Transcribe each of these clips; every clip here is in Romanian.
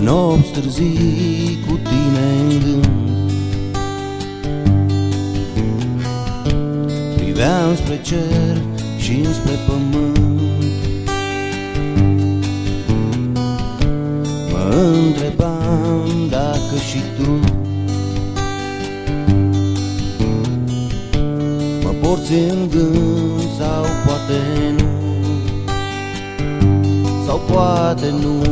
nopți târzii cu tine în gând. Priveam spre cer și înspre pământ, mă întrebam dacă și tu mă porți în gând sau poate nu, sau poate nu.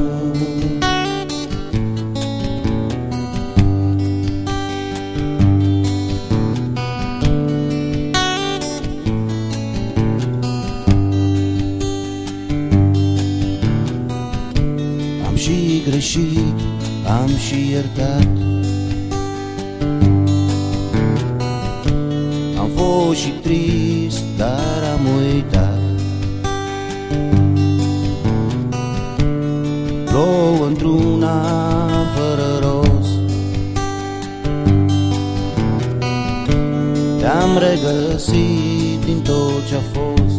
Am și greșit, am și iertat, am fost și trist, dar am uitat. Plouă într-una fără rost, te-am regăsit din tot ce-a fost,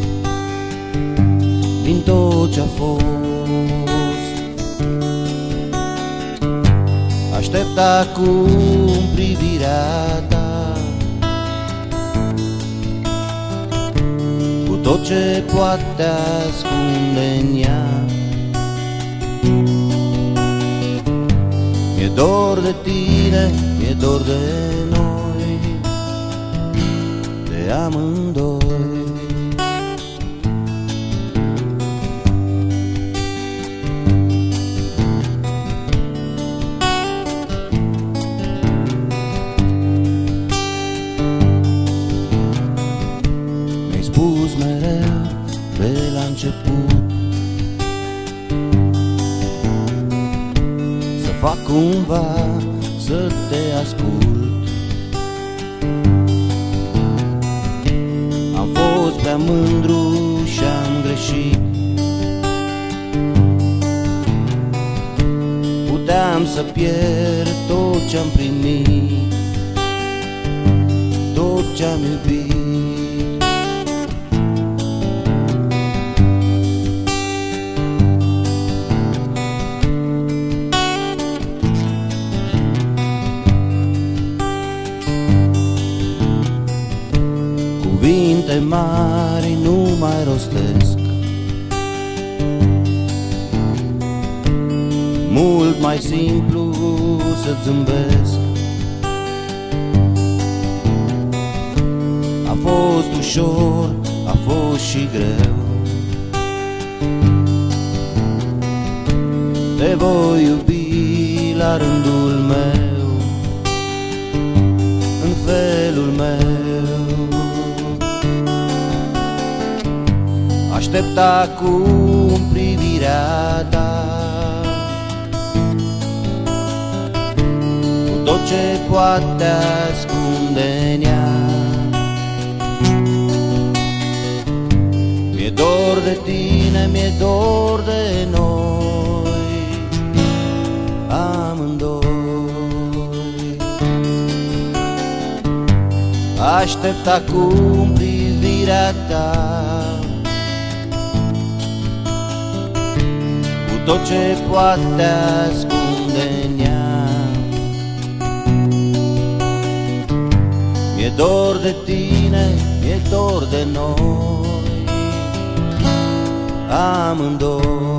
din tot ce-a fost. Aștept acum privirea ta, cu tot ce poate ascunde în ea. Mi-e dor de tine, mi-e dor de noi, de amândoi. Mi-ai spus mereu pe la început să fac cumva să te ascult. Am fost prea mândru și-am greșit, puteam să pierd tot ce-am primit, tot ce-am iubit. Cuvinte mari nu mai rostesc, mult mai simplu să-ți zâmbesc. A fost ușor, a fost și greu, te voi iubi la rândul meu, în felul meu. Aștept acum privirea ta, cu tot ce poate ascunde în ea. Mi-e dor de tine, mi-e dor de noi, amândoi. Aștept acum privirea ta, tot ce poate ascunde în ea. Mi-e dor de tine, mi-e dor de noi, amândoi.